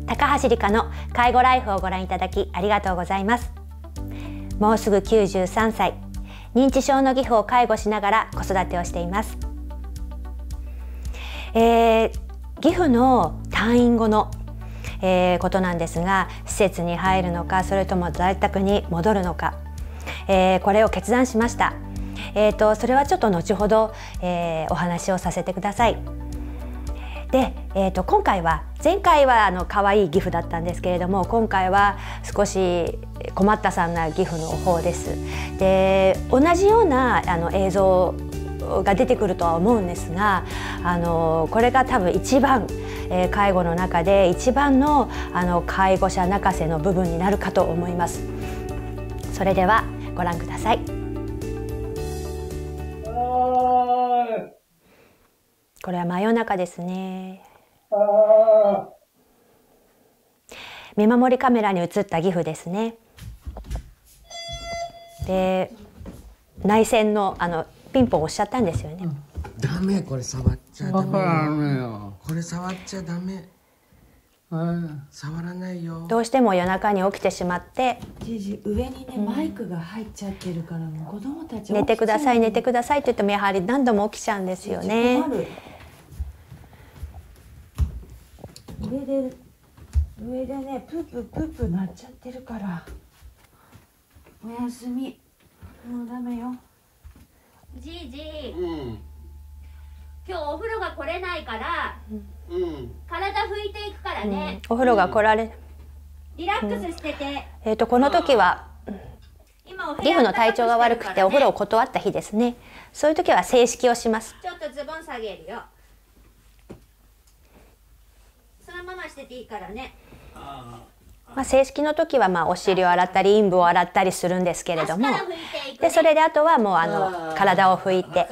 高橋理香の介護ライフをご覧いただきありがとうございます。もうすぐ93歳、認知症の義父を介護しながら子育てをしています。義父の退院後の、ことなんですが、施設に入るのかそれとも在宅に戻るのか、これを決断しました。それはちょっと後ほど、お話をさせてください。で、今回は前回は可愛い義父だったんですけれども、今回は少し困ったさんな義父の方です。で、同じような映像が出てくるとは思うんですが、これが多分一番、介護の中で一番の介護者泣かせの部分になるかと思います。それではご覧ください。これは真夜中ですね。見守りカメラに映った義父ですね。で、内線のピンポン押しちゃったんですよね。 ダメ、これ触っちゃダメよ。これ触っちゃダメ。触らないよ。 どうしても夜中に起きてしまって、 じじ上にね、マイクが入っちゃってるから、もう子供たち寝てください寝てくださいって言ってもやはり何度も起きちゃうんですよね。 上でね、プープープープーなっちゃってるから、おやすみ。もうダメよ。 じいじ、今日お風呂が来れないから、体拭いていくからね。 お風呂が来られ、 リラックスしてて。 この時は義父の体調が悪くてお風呂をち断った日ですね。そういう時は正式をします。 ょっとズボン下げるよ。そのまましてていいからね。 正式の時はお尻を洗ったり陰部を洗ったりするんですけれども、 足から拭いていくね。 でそれであとはもう体を拭いて、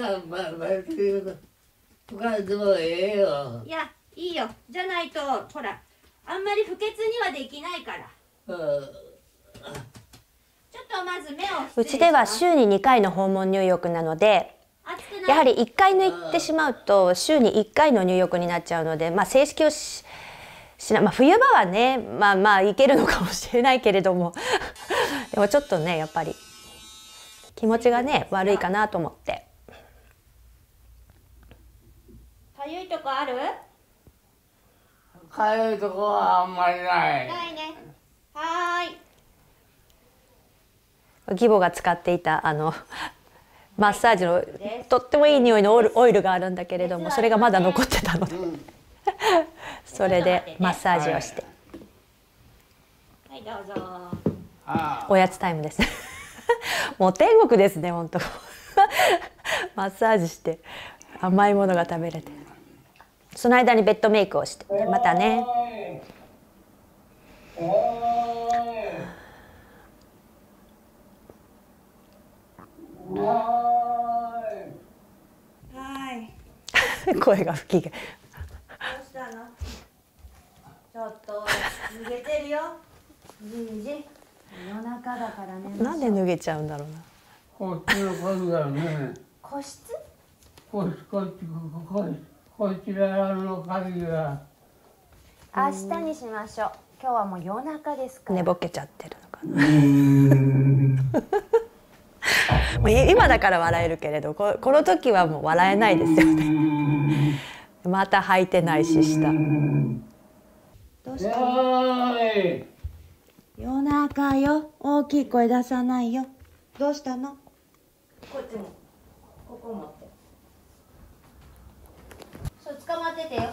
いや、いいよ。じゃないと、ほら、あんまり不潔にはできないから。ちょっとまず目を失礼します。 うちでは週に2回の訪問入浴なので、 熱くない？ やはり1回抜いてしまうと週に1回の入浴になっちゃうので、正式をしない、冬場はねいけるのかもしれないけれどもでもちょっとねやっぱり気持ちがね悪いかなと思って。 かゆいとこある？ かゆいとこはあんまりない。 ないね。はーい。 義母が使っていたマッサージのとってもいい匂いのオイルがあるんだけれども、それがまだ残ってたのでそれでマッサージをして、 はい、どうぞ。 おやつタイムですもう天国ですね本当マッサージして甘いものが食べれて、その間にベッドメイクをして、またね。声が不機嫌。 どうしたの？ちょっと脱げてるよ。じいじ、夜中だからね。 なんで脱げちゃうんだろうな。 こっちのことだよね。 個室？ こちらの鍵が。 明日にしましょう。今日はもう夜中ですから。 寝ぼけちゃってるのかなもう今だから笑えるけれど、この時はもう笑えないですよねまた履いてないし下。 どうしたの？夜中よ。大きい声出さないよ。どうしたの？ こっちも。ここ持って。そう、捕まっててよ。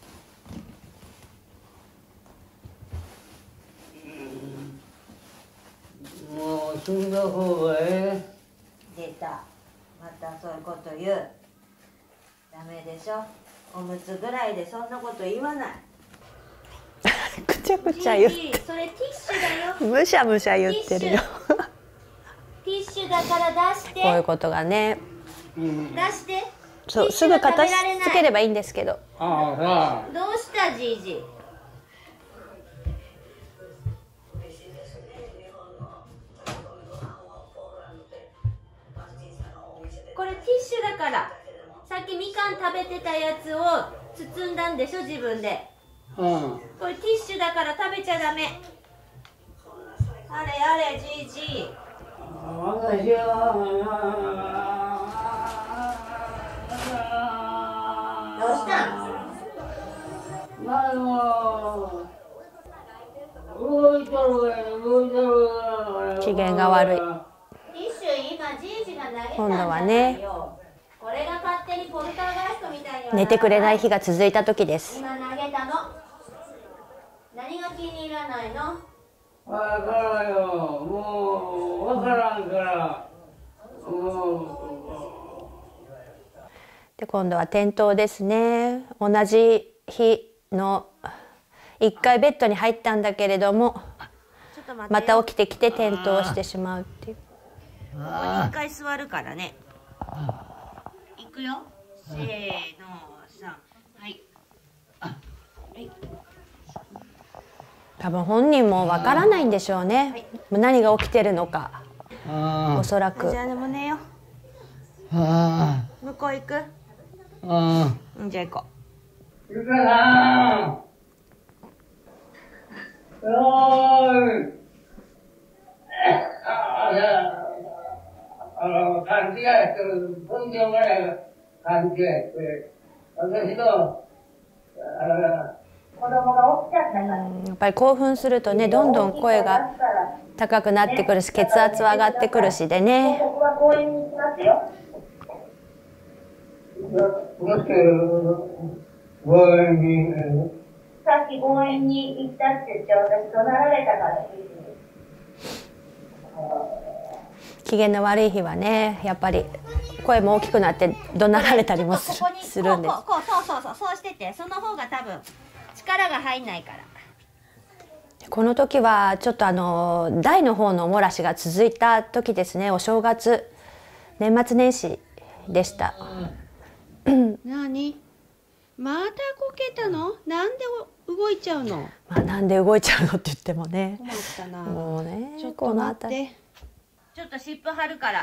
もうそんな方が出た。またそういうこと言う。ダメでしょ。おむつぐらいでそんなこと言わない。 くちゃくちゃ言って、 じいじ、それティッシュだよ。 むしゃむしゃ言ってるよティッシュだから出して。 こういうことがね、 出して。 そうすぐ片付ければいいんですけど。 ああ、 どうしたじいじ？これティッシュだから。さっきみかん食べてたやつを包んだんでしょ、自分で。 これティッシュだから食べちゃダメ。あれあれ、じいじい。 私はどうしたん？ 機嫌が悪い。 ティッシュ今じいじが投げたんじゃないよ。 今度はね、 これが勝手にポルターガイストみたいには寝てくれない日が続いた時です。 今投げたの。何が気に入らないの？ わからんよ。もうわからんから。 で、今度は転倒ですね。同じ日の1回ベッドに入ったんだけれども、また起きてきて転倒してしまうっていう。 ここに1回座るからね。いくよ。せーの、3。はい。はい。 多分本人もわからないんでしょうね。何が起きてるのか。おそらく。 じゃあでも寝よう。向こう行く？じゃあ行こう。 ゆかさん。勘違いしてる。とんでもない勘違いしてる。私と、子供が起きちゃったから。 やっぱり興奮するとね、どんどん声が高くなってくるし、血圧は上がってくるしでね。 ここは公園に行きますよ。さっき公園に行ったって言って私怒鳴られたから。 機嫌の悪い日はね、やっぱり声も大きくなって怒鳴られたりもするんです。 そうしてて、その方が多分力が入んないから。 この時はちょっと大の方の漏らしが続いた時ですね。お正月、年末年始でした。 何？またこけたの？なんで動いちゃうの？ まあ、なんで動いちゃうのって言ってもね。 困ったな。 もうね、 ちょっと待って。 ちょっと湿布貼るから。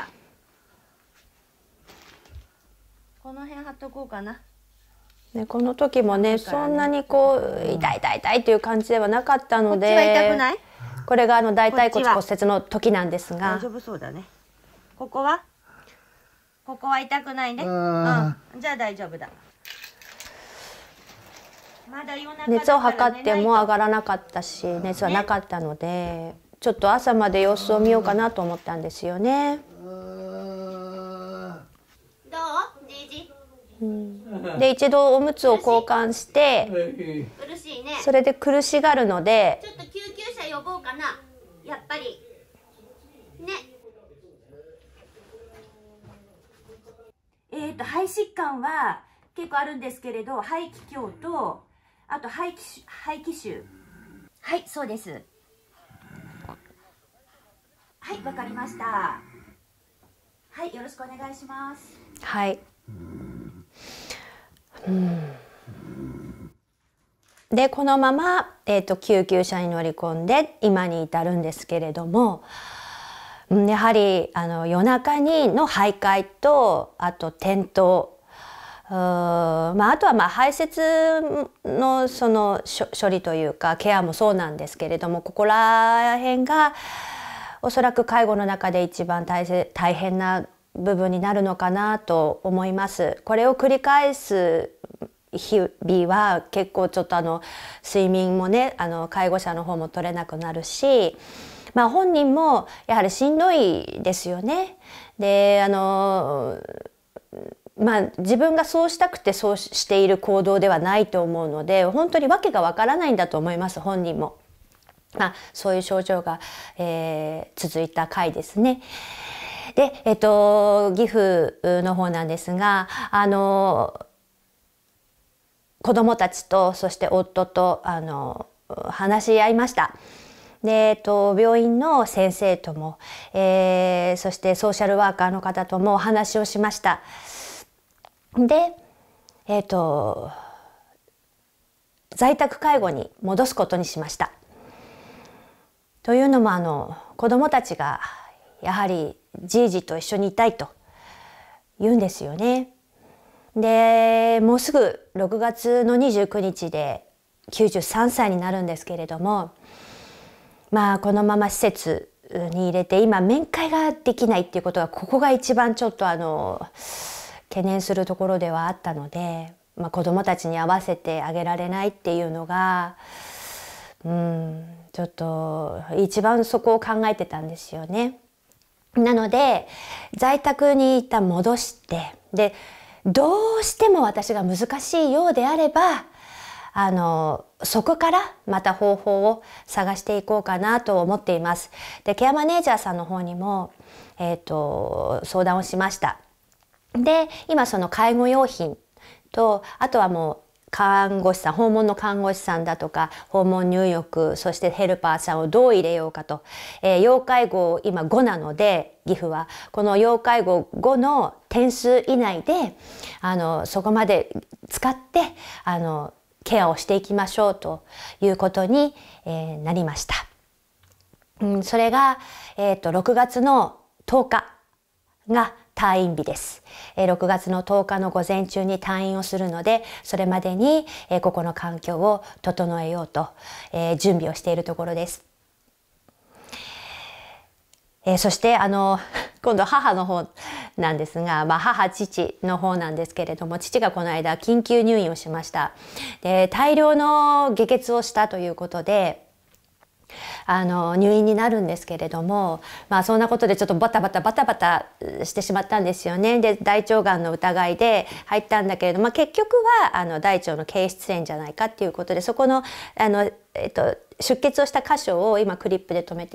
この辺貼っとこうかな。 ね、この時もね、そんなにこう痛い痛い痛いという感じではなかったので、 こっちは痛くない？ これが大腿骨骨折の時なんですが、 大丈夫そうだね。ここは痛くないね。じゃあ大丈夫だ。まだ夜中だから熱を測っても上がらなかったし、熱はなかったので、ちょっと朝まで様子を見ようかなと思ったんですよね。 どう？じいじ。 で、一度おむつを交換して、 苦しいね。 それで苦しがるので、 ちょっと救急車呼ぼうかな。やっぱりね。肺疾患は結構あるんですけれど、肺気胸とあと肺気腫。はい、そうです。はい、わかりました。はい、よろしくお願いします。 はい。で、このまま、救急車に乗り込んで今に至るんですけれども、やはり夜中の徘徊と、あと転倒、あとは排泄のその処理というかケアもそうなんですけれども、ここら辺がおそらく介護の中で一番大変な部分になるのかなと思います。これを繰り返す日々は結構ちょっと睡眠もね、介護者の方も取れなくなるし、本人もやはりしんどいですよね。で、自分がそうしたくてそうしている行動ではないと思うので、本当に訳がわからないんだと思います、本人も。そういう症状が、続いた回ですね。で、義父の方なんですが、子供たちとそして夫と話し合いました。で、病院の先生とも、そしてソーシャルワーカーの方ともお話をしました。で、在宅介護に戻すことにしました。というのも子どもたちがやはりじいじと一緒にいたいと言うんですよね。で、もうすぐ6月の29日で 93歳になるんですけれども、まあこのまま施設に入れて今面会ができないっていうことが、ここが一番ちょっと懸念するところではあったので、まあ、子どもたちに合わせてあげられないっていうのがちょっと一番そこを考えてたんですよね。なので在宅に一旦戻して、でどうしても私が難しいようであればそこからまた方法を探していこうかなと思っています。でケアマネージャーさんの方にも、相談をしました。で今その介護用品と、あとはもう看護師さん、訪問の看護師さんだとか訪問入浴、そしてヘルパーさんをどう入れようかと、要介護今5なので、岐阜はこの要介護5の点数以内でそこまで使ってケアをしていきましょうということに、なりました。それが、6月の10日が退院日です。6月の10日の午前中に退院をするので、それまでに、ここの環境を整えようと、準備をしているところです。そして今度母の方なんですが、母父の方なんですけれども、父がこの間緊急入院をしました。で大量の下血をしたということで入院になるんですけれども、そんなことでちょっとバタバタしてしまったんですよね。で大腸がんの疑いで入ったんだけれども、結局は大腸の憩室炎じゃないかっていうことで、そこの出血をした箇所を今クリップで留めて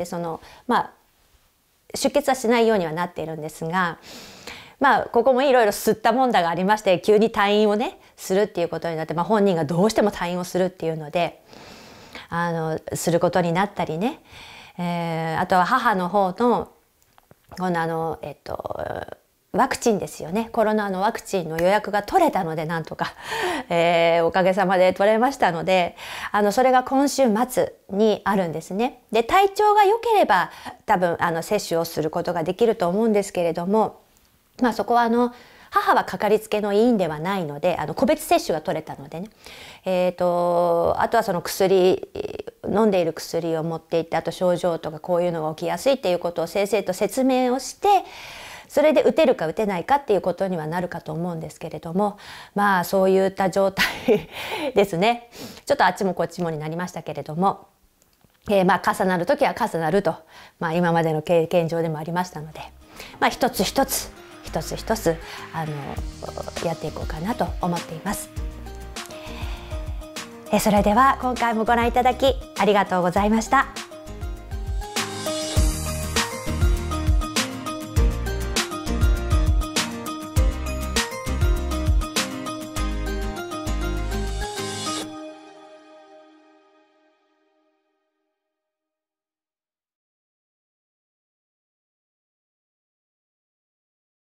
出血はしないようにはなっているんですが、ここもいろいろ吸ったもんだがありまして、急に退院をねするっていうことになって、本人がどうしても退院をするっていうのですることになったりね、あとは母の方のこのワクチンですよね。コロナのワクチンの予約が取れたので、なんとか、おかげさまで取れましたので、それが今週末にあるんですね。で体調が良ければ多分接種をすることができると思うんですけれども、そこは母はかかりつけの医院ではないので、個別接種が取れたのでね、あとはその薬、飲んでいる薬を持っていって、あと症状とかこういうのが起きやすいっていうことを先生と説明をして、それで打てるか打てないかっていうことにはなるかと思うんですけれども、そういった状態ですね。ちょっとあっちもこっちもになりましたけれども、重なる時は重なると、今までの経験上でもありましたので、一つ一つやっていこうかなと思っています。それでは今回もご覧いただきありがとうございました。